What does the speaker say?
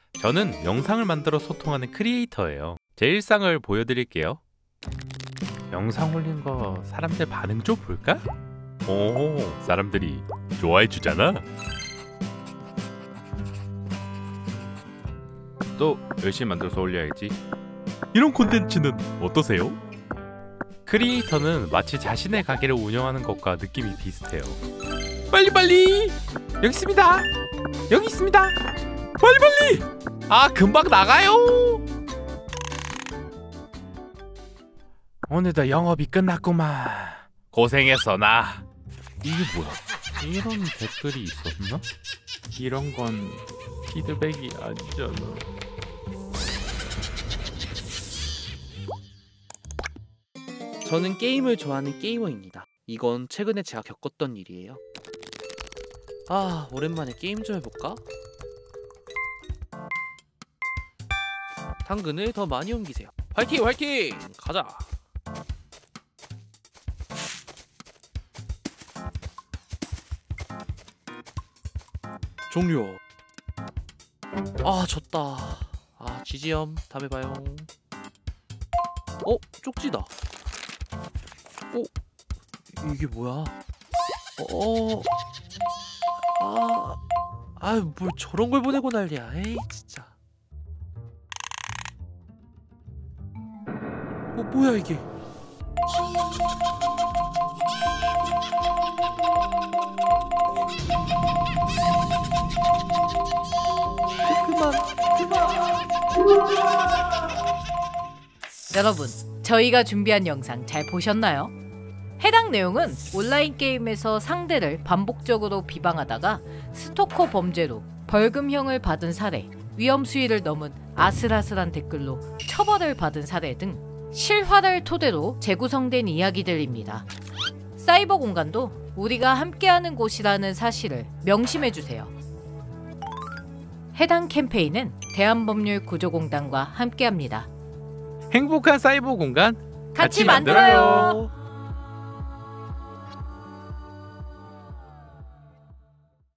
저는 영상을 만들어 소통하는 크리에이터예요. 제 일상을 보여드릴게요. 영상 올린 거 사람들 반응 좀 볼까? 오, 사람들이 좋아해주잖아. 또 열심히 만들어서 올려야지. 이런 콘텐츠는 어떠세요? 크리에이터는 마치 자신의 가게를 운영하는 것과 느낌이 비슷해요. 빨리빨리! 여기 있습니다! 여기 있습니다! 빨리빨리! 아, 금방 나가요! 오늘도 영업이 끝났구만. 고생했어, 나. 이게 뭐야? 이런 댓글이 있었나? 이런 건 피드백이 아니잖아. 저는 게임을 좋아하는 게이머입니다. 이건 최근에 제가 겪었던 일이에요. 아, 오랜만에 게임 좀 해볼까? 당근을 더 많이 옮기세요. 화이팅 화이팅! 가자! 종료. 아, 졌다. 아, 지지엄. 다음에 봐요. 쪽지다. 이게 뭐야? 뭘 저런 걸 보내고 난리야. 에이, 진짜. 뭐야 이게? 그만. 여러분, 저희가 준비한 영상 잘 보셨나요? 해당 내용은 온라인 게임에서 상대를 반복적으로 비방하다가 스토커 범죄로 벌금형을 받은 사례, 위험 수위를 넘은 아슬아슬한 댓글로 처벌을 받은 사례 등 실화를 토대로 재구성된 이야기들입니다. 사이버 공간도 우리가 함께하는 곳이라는 사실을 명심해주세요. 해당 캠페인은 대한법률구조공단과 함께합니다. 행복한 사이버 공간 같이 만들어요.